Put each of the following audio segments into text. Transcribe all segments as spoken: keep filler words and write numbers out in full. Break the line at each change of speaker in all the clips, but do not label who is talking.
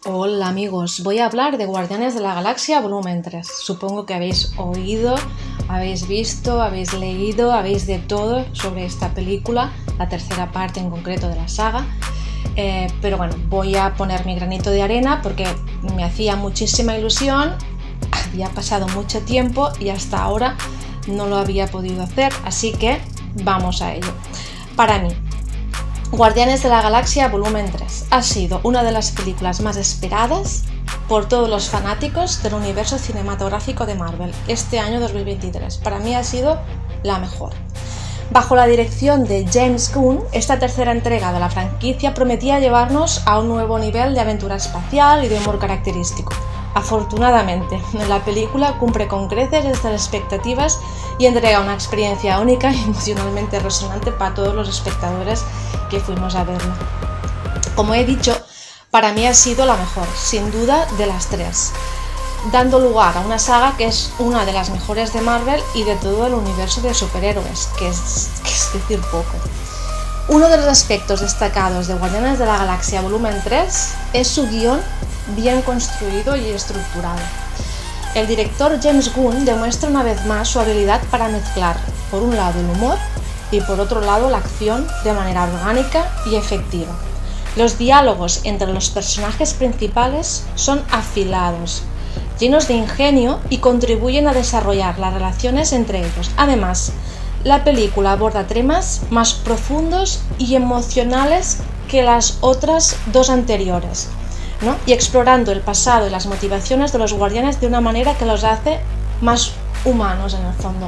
Hola amigos, voy a hablar de Guardianes de la Galaxia volumen tres. Supongo que habéis oído, habéis visto, habéis leído, habéis de todo sobre esta película, la tercera parte en concreto de la saga. Eh, pero bueno, voy a poner mi granito de arena porque me hacía muchísima ilusión, había pasado mucho tiempo y hasta ahora no lo había podido hacer, así que vamos a ello. Para mí, Guardianes de la Galaxia volumen tres ha sido una de las películas más esperadas por todos los fanáticos del universo cinematográfico de Marvel este año dos mil veintitrés. Para mí ha sido la mejor. Bajo la dirección de James Gunn, esta tercera entrega de la franquicia prometía llevarnos a un nuevo nivel de aventura espacial y de humor característico. Afortunadamente, la película cumple con creces estas expectativas y entrega una experiencia única y emocionalmente resonante para todos los espectadores que fuimos a verla. Como he dicho, para mí ha sido la mejor, sin duda, de las tres, dando lugar a una saga que es una de las mejores de Marvel y de todo el universo de superhéroes, que es, que es decir poco. Uno de los aspectos destacados de Guardianes de la Galaxia volumen tres es su guión bien construido y estructurado. El director James Gunn demuestra una vez más su habilidad para mezclar, por un lado, el humor y por otro lado la acción de manera orgánica y efectiva. Los diálogos entre los personajes principales son afilados, llenos de ingenio y contribuyen a desarrollar las relaciones entre ellos. Además, la película aborda temas más profundos y emocionales que las otras dos anteriores, ¿no? Y explorando el pasado y las motivaciones de los guardianes de una manera que los hace más humanos en el fondo.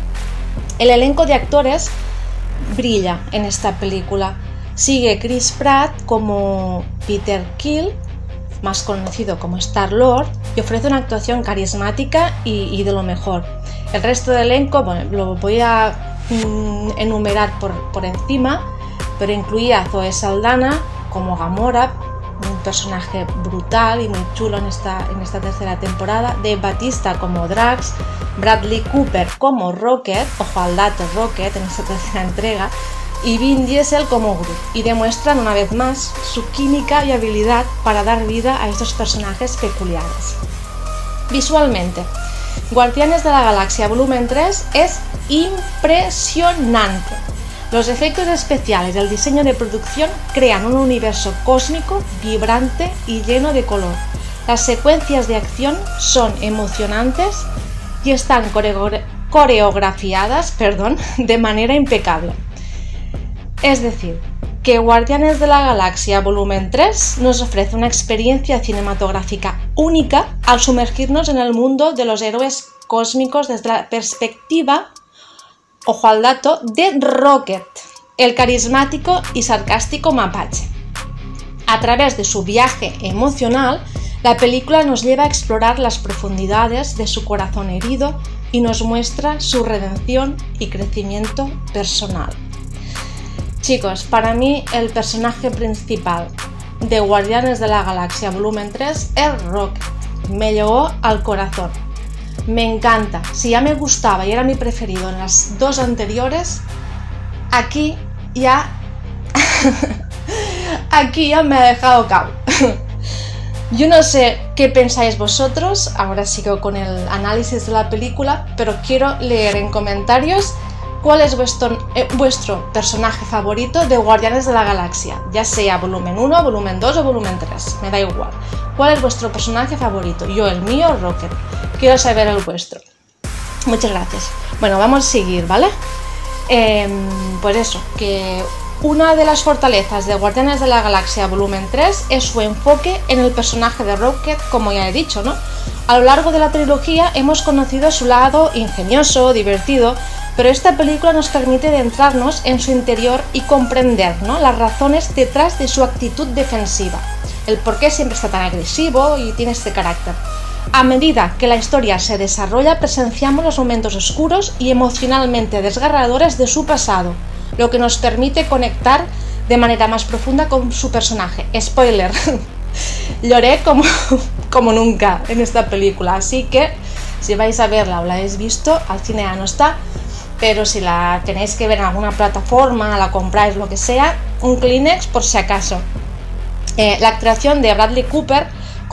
El elenco de actores brilla en esta película. Sigue Chris Pratt como Peter Quill, más conocido como Star-Lord, y ofrece una actuación carismática y, y de lo mejor. El resto del elenco, bueno, lo voy a mm, enumerar por, por encima, pero incluía a Zoe Saldana como Gamora, un personaje brutal y muy chulo en esta, en esta tercera temporada, Dave Bautista como Drax, Bradley Cooper como Rocket, ojo al dato, Rocket en esta tercera entrega, y Vin Diesel como Groot, y demuestran una vez más su química y habilidad para dar vida a estos personajes peculiares. Visualmente, Guardianes de la Galaxia volumen tres es impresionante. Los efectos especiales y el diseño de producción crean un universo cósmico, vibrante y lleno de color. Las secuencias de acción son emocionantes y están coreografiadas, perdón, de manera impecable. Es decir, que Guardianes de la Galaxia volumen tres nos ofrece una experiencia cinematográfica única al sumergirnos en el mundo de los héroes cósmicos desde la perspectiva, ojo al dato, de Rocket, el carismático y sarcástico mapache. A través de su viaje emocional, la película nos lleva a explorar las profundidades de su corazón herido y nos muestra su redención y crecimiento personal. Chicos, para mí el personaje principal de Guardianes de la Galaxia volumen tres es Rocket. Me llegó al corazón. Me encanta. Si ya me gustaba y era mi preferido en las dos anteriores, aquí ya aquí ya me ha dejado cao. Yo no sé qué pensáis vosotros, ahora sigo con el análisis de la película, pero quiero leer en comentarios cuál es vuestro, eh, vuestro personaje favorito de Guardianes de la Galaxia, ya sea volumen uno, volumen dos o volumen tres, me da igual. ¿Cuál es vuestro personaje favorito? Yo el mío, Rocket. Quiero saber el vuestro. Muchas gracias. Bueno, vamos a seguir, ¿vale? Eh, pues eso, que una de las fortalezas de Guardianes de la Galaxia volumen tres es su enfoque en el personaje de Rocket, como ya he dicho, ¿no? A lo largo de la trilogía hemos conocido su lado ingenioso, divertido, pero esta película nos permite adentrarnos en su interior y comprender, ¿no?, las razones detrás de su actitud defensiva, el por qué siempre está tan agresivo y tiene este carácter. A medida que la historia se desarrolla, presenciamos los momentos oscuros y emocionalmente desgarradores de su pasado, lo que nos permite conectar de manera más profunda con su personaje. Spoiler, lloré como, como nunca en esta película, así que si vais a verla o la habéis visto, al cine ya no está, pero si la tenéis que ver en alguna plataforma, la compráis, lo que sea, un Kleenex por si acaso. Eh, la actuación de Bradley Cooper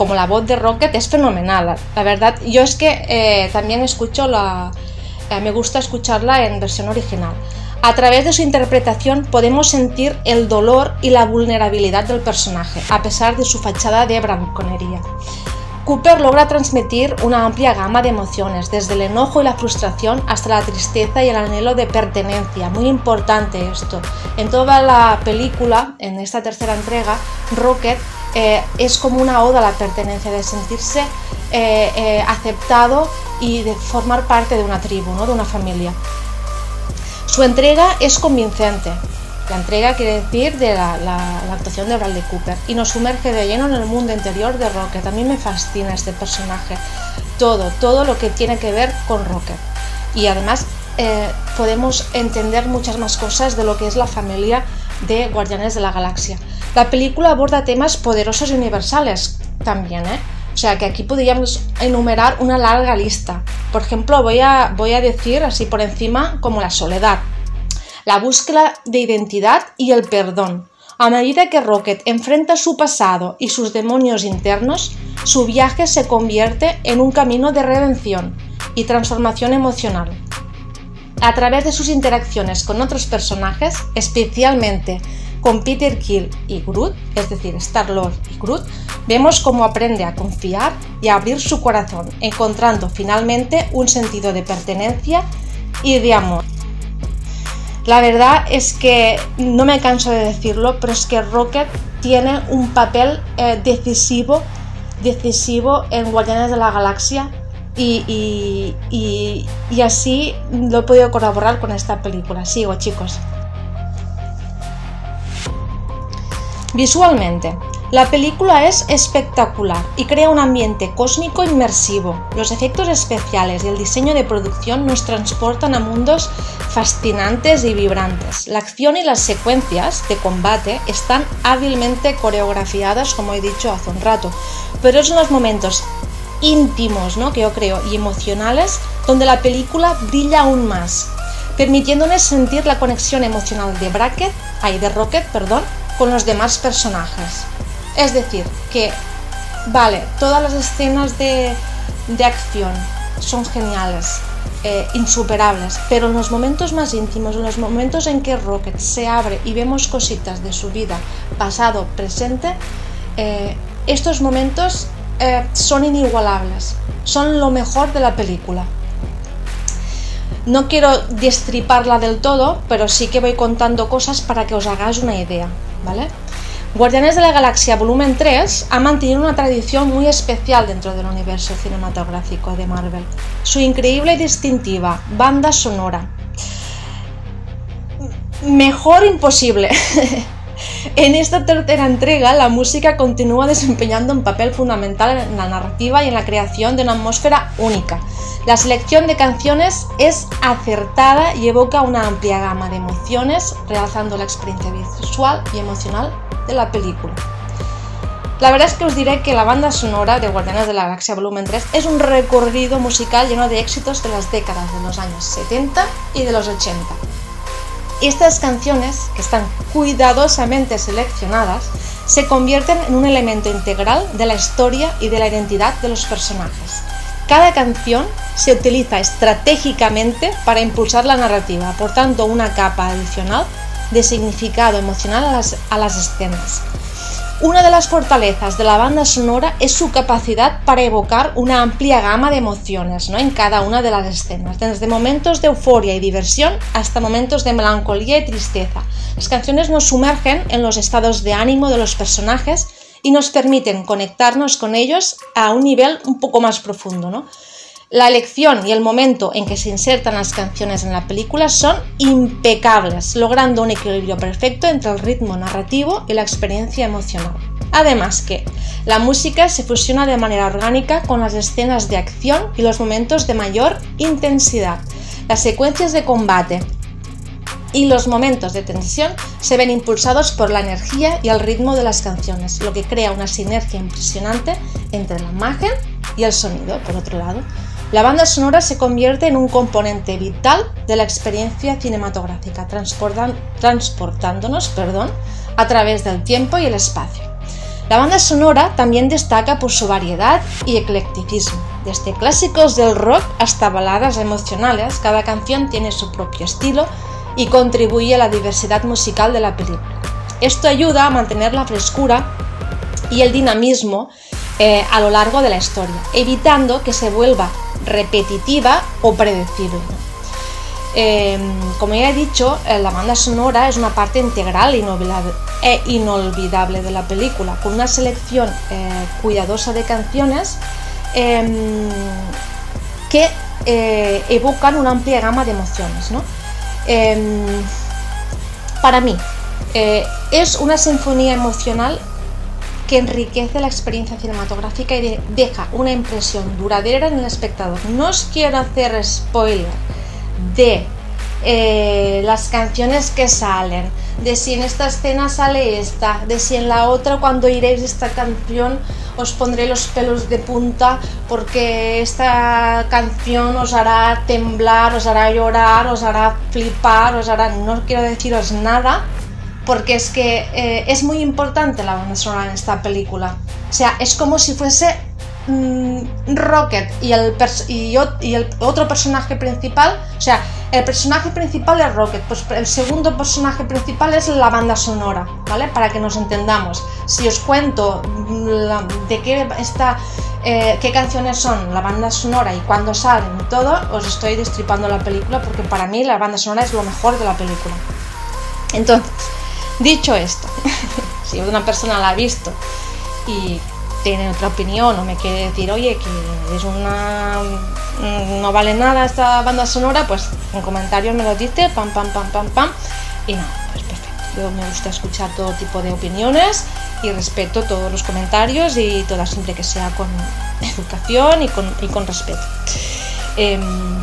como la voz de Rocket es fenomenal. La verdad, yo es que eh, también escucho la... Eh, me gusta escucharla en versión original. A través de su interpretación podemos sentir el dolor y la vulnerabilidad del personaje, a pesar de su fachada de bravuconería. Cooper logra transmitir una amplia gama de emociones, desde el enojo y la frustración hasta la tristeza y el anhelo de pertenencia. Muy importante esto. En toda la película, en esta tercera entrega, Rocket eh, es como una oda a la pertenencia, de sentirse eh, eh, aceptado y de formar parte de una tribu, ¿no? De una familia. Su entrega es convincente. La entrega quiere decir de la, la, la actuación de Bradley Cooper, y nos sumerge de lleno en el mundo interior de Rocket. A mí me fascina este personaje, todo, todo lo que tiene que ver con Rocket. Y además eh, podemos entender muchas más cosas de lo que es la familia de Guardianes de la Galaxia. La película aborda temas poderosos y universales también, ¿eh? O sea que aquí podríamos enumerar una larga lista. Por ejemplo, voy a, voy a decir así por encima como la soledad, la búsqueda de identidad y el perdón. A medida que Rocket enfrenta su pasado y sus demonios internos, su viaje se convierte en un camino de redención y transformación emocional. A través de sus interacciones con otros personajes, especialmente con Peter Quill y Groot, es decir, Star-Lord y Groot, vemos cómo aprende a confiar y a abrir su corazón, encontrando finalmente un sentido de pertenencia y de amor. La verdad es que no me canso de decirlo, pero es que Rocket tiene un papel eh, decisivo, decisivo en Guardianes de la Galaxia y, y, y, y así lo he podido corroborar con esta película. Sigo, chicos. Visualmente, la película es espectacular y crea un ambiente cósmico inmersivo. Los efectos especiales y el diseño de producción nos transportan a mundos fascinantes y vibrantes. La acción y las secuencias de combate están hábilmente coreografiadas, como he dicho hace un rato, pero son los momentos íntimos, ¿no?, que yo creo, y emocionales, donde la película brilla aún más, permitiéndonos sentir la conexión emocional de Bracket, ay, de Rocket, perdón, con los demás personajes. Es decir, que, vale, todas las escenas de, de acción son geniales, eh, insuperables, pero en los momentos más íntimos, en los momentos en que Rocket se abre y vemos cositas de su vida, pasado, presente, eh, estos momentos eh, son inigualables, son lo mejor de la película. No quiero destriparla del todo, pero sí que voy contando cosas para que os hagáis una idea, ¿vale? Guardianes de la Galaxia Volumen tres ha mantenido una tradición muy especial dentro del universo cinematográfico de Marvel. Su increíble y distintiva banda sonora. Mejor imposible. En esta tercera entrega, la música continúa desempeñando un papel fundamental en la narrativa y en la creación de una atmósfera única. La selección de canciones es acertada y evoca una amplia gama de emociones, realzando la experiencia visual y emocional de la película. La verdad es que os diré que la banda sonora de Guardianes de la Galaxia Volumen tres es un recorrido musical lleno de éxitos de las décadas de los años setenta y de los ochenta. Estas canciones, que están cuidadosamente seleccionadas, se convierten en un elemento integral de la historia y de la identidad de los personajes. Cada canción se utiliza estratégicamente para impulsar la narrativa, aportando una capa adicional de significado emocional a las, a las escenas. Una de las fortalezas de la banda sonora es su capacidad para evocar una amplia gama de emociones, ¿no?, en cada una de las escenas, desde momentos de euforia y diversión hasta momentos de melancolía y tristeza. Las canciones nos sumergen en los estados de ánimo de los personajes y nos permiten conectarnos con ellos a un nivel un poco más profundo, ¿no? La elección y el momento en que se insertan las canciones en la película son impecables, logrando un equilibrio perfecto entre el ritmo narrativo y la experiencia emocional. Además que la música se fusiona de manera orgánica con las escenas de acción y los momentos de mayor intensidad. Las secuencias de combate y los momentos de tensión se ven impulsados por la energía y el ritmo de las canciones, lo que crea una sinergia impresionante entre la imagen y el sonido. Por otro lado, la banda sonora se convierte en un componente vital de la experiencia cinematográfica, transportan, transportándonos perdón, a través del tiempo y el espacio. La banda sonora también destaca por su variedad y eclecticismo. Desde clásicos del rock hasta baladas emocionales, cada canción tiene su propio estilo y contribuye a la diversidad musical de la película. Esto ayuda a mantener la frescura y el dinamismo eh, a lo largo de la historia, evitando que se vuelva repetitiva o predecible. Eh, como ya he dicho, eh, la banda sonora es una parte integral e inolvidable de la película, con una selección eh, cuidadosa de canciones eh, que eh, evocan una amplia gama de emociones, ¿no? Eh, para mí, eh, es una sinfonía emocional que enriquece la experiencia cinematográfica y de, deja una impresión duradera en el espectador. No os quiero hacer spoiler de eh, las canciones que salen, de si en esta escena sale esta, de si en la otra cuando iréis esta canción os pondré los pelos de punta porque esta canción os hará temblar, os hará llorar, os hará flipar, os hará... No quiero deciros nada porque es que eh, es muy importante la banda sonora en esta película. O sea, es como si fuese mmm, Rocket y el, y, y el otro personaje principal. O sea, el personaje principal es Rocket, pues el segundo personaje principal es la banda sonora, ¿vale? Para que nos entendamos. Si os cuento la, de qué está, eh, qué canciones son la banda sonora y cuándo salen y todo, os estoy destripando la película porque para mí la banda sonora es lo mejor de la película. Entonces, dicho esto, si una persona la ha visto y tiene otra opinión o me quiere decir, oye, que es una... no vale nada esta banda sonora, pues en comentarios me lo dice, pam, pam, pam, pam, pam, y nada, pues perfecto. Yo me gusta escuchar todo tipo de opiniones y respeto todos los comentarios y todas siempre que sea con educación y con, y con respeto. Eh,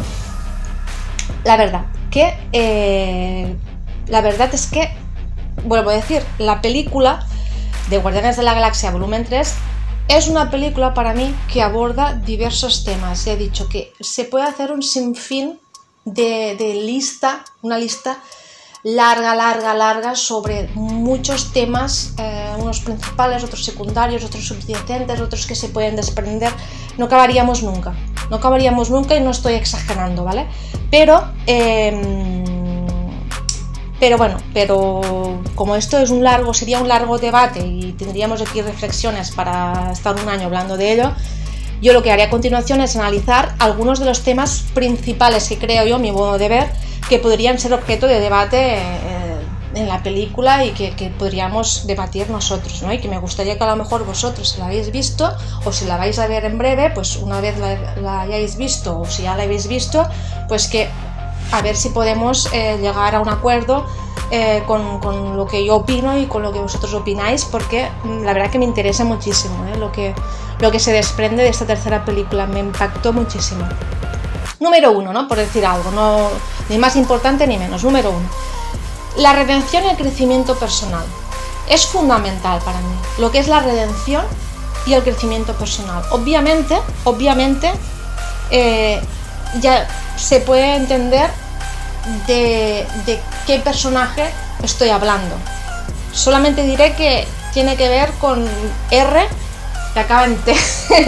la verdad que... Eh, la verdad es que, vuelvo a decir, la película de Guardianes de la Galaxia volumen tres es una película para mí que aborda diversos temas. He dicho que se puede hacer un sinfín de, de lista, una lista larga, larga, larga sobre muchos temas, eh, unos principales, otros secundarios, otros subyacentes, otros que se pueden desprender. No acabaríamos nunca, no acabaríamos nunca y no estoy exagerando, ¿vale? Pero... Eh, Pero bueno, pero como esto es un largo, sería un largo debate y tendríamos aquí reflexiones para estar un año hablando de ello, yo lo que haré a continuación es analizar algunos de los temas principales que creo yo, mi modo de ver, que podrían ser objeto de debate eh, en la película y que, que podríamos debatir nosotros, ¿no? Y que me gustaría que a lo mejor vosotros, si la habéis visto o si la vais a ver en breve, pues una vez la, la hayáis visto o si ya la habéis visto, pues que a ver si podemos eh, llegar a un acuerdo eh, con, con lo que yo opino y con lo que vosotros opináis, porque mm, la verdad que me interesa muchísimo eh, lo, que, lo que se desprende de esta tercera película, me impactó muchísimo. Número uno, ¿no? Por decir algo, no, ni más importante ni menos. Número uno, la redención y el crecimiento personal. Es fundamental para mí lo que es la redención y el crecimiento personal. Obviamente, obviamente, eh, ya se puede entender de, de qué personaje estoy hablando. Solamente diré que tiene que ver con R, que acaba en T.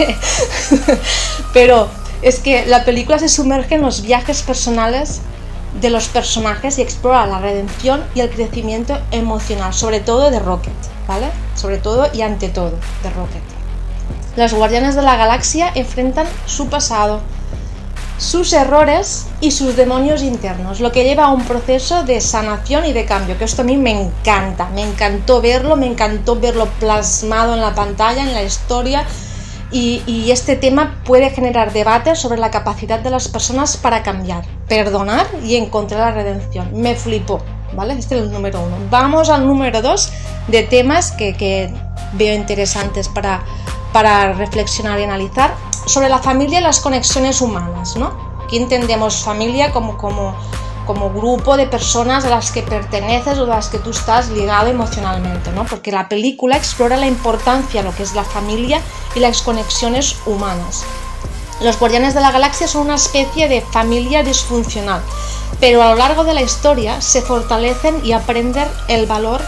Pero es que la película se sumerge en los viajes personales de los personajes y explora la redención y el crecimiento emocional, sobre todo de Rocket, ¿vale? Sobre todo y ante todo de Rocket. Los Guardianes de la Galaxia enfrentan su pasado, sus errores y sus demonios internos, lo que lleva a un proceso de sanación y de cambio, que esto a mí me encanta, me encantó verlo, me encantó verlo plasmado en la pantalla, en la historia, y, y este tema puede generar debates sobre la capacidad de las personas para cambiar, perdonar y encontrar la redención. Me flipó, ¿vale? Este es el número uno. Vamos al número dos de temas que, que veo interesantes para, para reflexionar y analizar. Sobre la familia y las conexiones humanas, ¿no? Aquí entendemos familia como, como, como grupo de personas a las que perteneces o a las que tú estás ligado emocionalmente, ¿no? Porque la película explora la importancia de lo que es la familia y las conexiones humanas. Los Guardianes de la Galaxia son una especie de familia disfuncional, pero a lo largo de la historia se fortalecen y aprenden el valor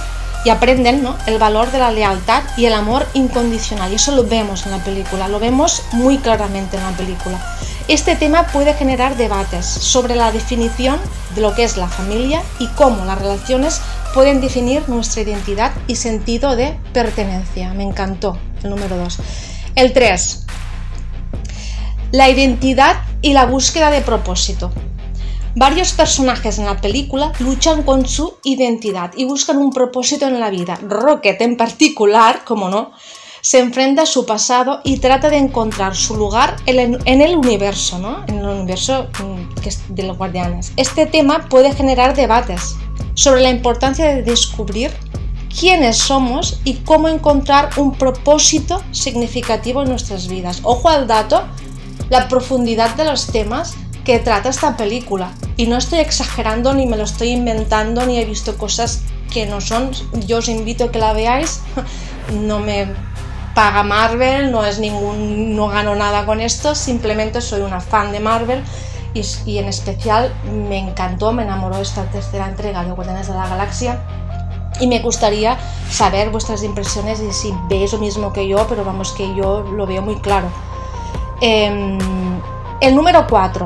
y aprenden, ¿no?, el valor de la lealtad y el amor incondicional, y eso lo vemos en la película, lo vemos muy claramente en la película. Este tema puede generar debates sobre la definición de lo que es la familia y cómo las relaciones pueden definir nuestra identidad y sentido de pertenencia. Me encantó el número dos. El tres. La identidad y la búsqueda de propósito. Varios personajes en la película luchan con su identidad y buscan un propósito en la vida. Rocket, en particular, como no, se enfrenta a su pasado y trata de encontrar su lugar en el universo, ¿no?, en el universo que es de los Guardianes. Este tema puede generar debates sobre la importancia de descubrir quiénes somos y cómo encontrar un propósito significativo en nuestras vidas. Ojo al dato, la profundidad de los temas que trata esta película, y no estoy exagerando ni me lo estoy inventando ni he visto cosas que no son. Yo os invito a que la veáis. No me paga Marvel, no es ningún, no gano nada con esto, simplemente soy una fan de Marvel y, y en especial me encantó, me enamoró esta tercera entrega de Guardianes de la Galaxia, y me gustaría saber vuestras impresiones y si veis lo mismo que yo, pero vamos, que yo lo veo muy claro. Eh, el número cuatro.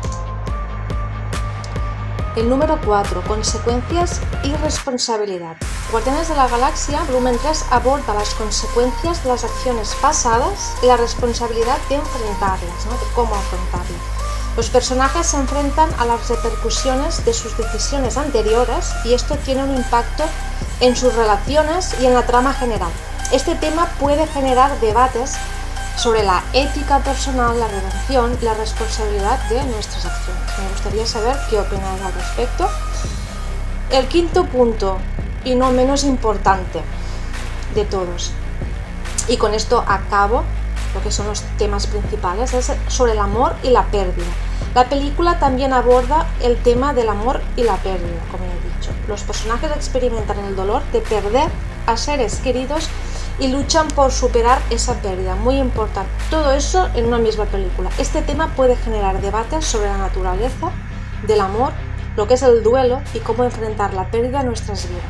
El número cuatro, consecuencias y responsabilidad. Guardianes de la Galaxia, volumen tres, aborda las consecuencias de las acciones pasadas y la responsabilidad de enfrentarlas, ¿no?, de cómo afrontarlas. Los personajes se enfrentan a las repercusiones de sus decisiones anteriores y esto tiene un impacto en sus relaciones y en la trama general. Este tema puede generar debates sobre la ética personal, la redención y la responsabilidad de nuestras acciones. Me gustaría saber qué opináis al respecto. El quinto punto, y no menos importante de todos, y con esto acabo lo que son los temas principales, es sobre el amor y la pérdida. La película también aborda el tema del amor y la pérdida, como he dicho. Los personajes experimentan el dolor de perder a seres queridos y luchan por superar esa pérdida, muy importante. Todo eso en una misma película. Este tema puede generar debates sobre la naturaleza del amor, lo que es el duelo y cómo enfrentar la pérdida en nuestras vidas.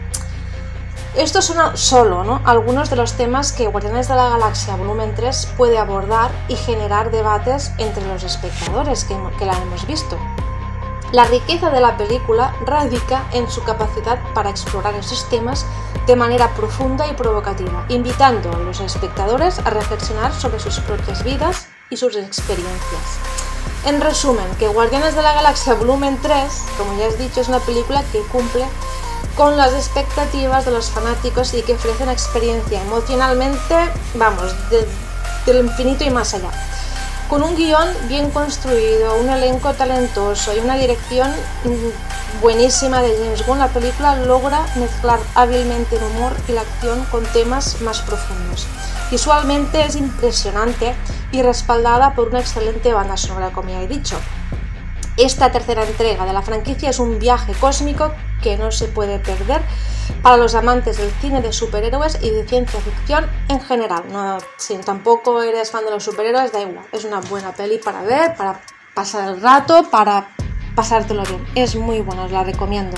Estos son solo, ¿no?, algunos de los temas que Guardianes de la Galaxia volumen tres puede abordar y generar debates entre los espectadores que, que la hemos visto. La riqueza de la película radica en su capacidad para explorar esos temas de manera profunda y provocativa, invitando a los espectadores a reflexionar sobre sus propias vidas y sus experiencias. En resumen, que Guardianes de la Galaxia volumen tres, como ya he dicho, es una película que cumple con las expectativas de los fanáticos y que ofrece una experiencia emocionalmente, vamos, de, del infinito y más allá. Con un guión bien construido, un elenco talentoso y una dirección buenísima de James Gunn, la película logra mezclar hábilmente el humor y la acción con temas más profundos. Visualmente es impresionante y respaldada por una excelente banda sonora, como ya he dicho. Esta tercera entrega de la franquicia es un viaje cósmico que no se puede perder para los amantes del cine de superhéroes y de ciencia ficción en general. No, si tampoco eres fan de los superhéroes, da igual. Es una buena peli para ver, para pasar el rato, para pasártelo bien. Es muy buena, os la recomiendo.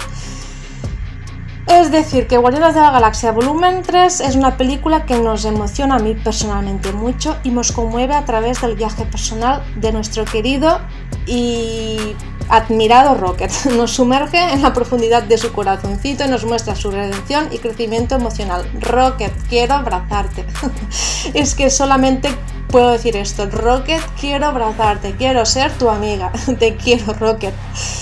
Es decir, que Guardianes de la Galaxia volumen tres es una película que nos emociona a mí personalmente mucho y nos conmueve a través del viaje personal de nuestro querido y admirado Rocket. Nos sumerge en la profundidad de su corazoncito y nos muestra su redención y crecimiento emocional. Rocket, quiero abrazarte. Es que solamente puedo decir esto. Rocket, quiero abrazarte, quiero ser tu amiga. Te quiero, Rocket.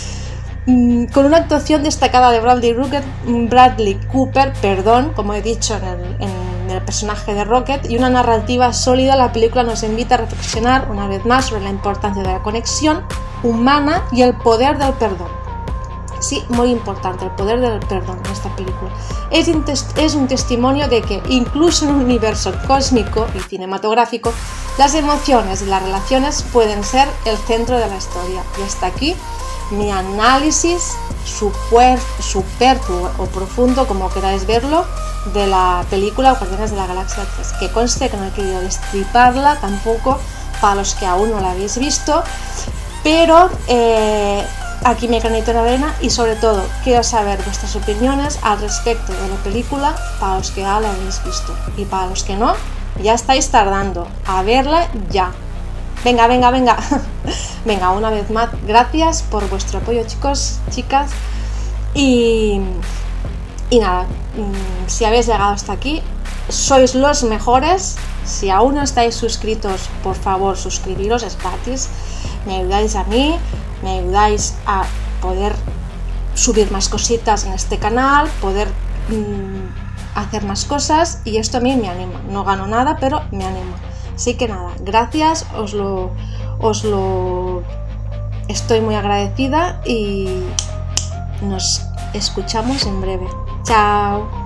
Con una actuación destacada de Bradley, Rocket, Bradley Cooper, perdón, como he dicho en el, en el personaje de Rocket, y una narrativa sólida, la película nos invita a reflexionar una vez más sobre la importancia de la conexión humana y el poder del perdón. Sí, muy importante, el poder del perdón en esta película. Es, es un testimonio de que, incluso en un universo cósmico y cinematográfico, las emociones y las relaciones pueden ser el centro de la historia. Y hasta aquí mi análisis super, superfluo o profundo, como queráis verlo, de la película Guardianes de la Galaxia tres. Que conste que no he querido destriparla tampoco para los que aún no la habéis visto, pero eh, aquí mi granito de arena y sobre todo quiero saber vuestras opiniones al respecto de la película para los que ya la habéis visto y para los que no, ya estáis tardando a verla ya. Venga, venga, venga. Venga, una vez más, gracias por vuestro apoyo, chicos, chicas. Y, y nada, si habéis llegado hasta aquí, sois los mejores. Si aún no estáis suscritos, por favor, suscribiros, es gratis. Me ayudáis a mí, me ayudáis a poder subir más cositas en este canal, poder mmm, hacer más cosas, y esto a mí me anima. No gano nada, pero me anima. Así que nada, gracias, os lo, os lo estoy muy agradecida y nos escuchamos en breve. Chao.